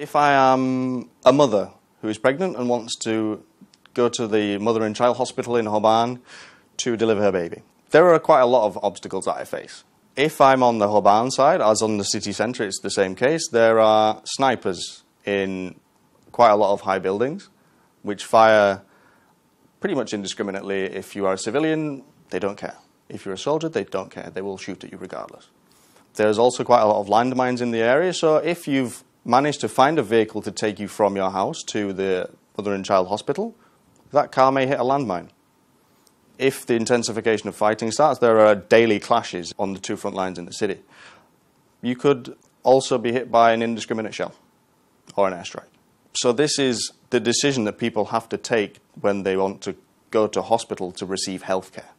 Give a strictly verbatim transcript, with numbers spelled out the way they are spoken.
If I am a mother who is pregnant and wants to go to the mother and child hospital in Al-Houban to deliver her baby, there are quite a lot of obstacles that I face. If I'm on the Al-Houban side, as on the city centre, it's the same case. There are snipers in quite a lot of high buildings which fire pretty much indiscriminately. If you are a civilian, they don't care. If you're a soldier, they don't care. They will shoot at you regardless. There's also quite a lot of landmines in the area, so if you've managed to find a vehicle to take you from your house to the mother and child hospital, that car may hit a landmine. If the intensification of fighting starts, there are daily clashes on the two front lines in the city. You could also be hit by an indiscriminate shell or an airstrike. So this is the decision that people have to take when they want to go to hospital to receive health care.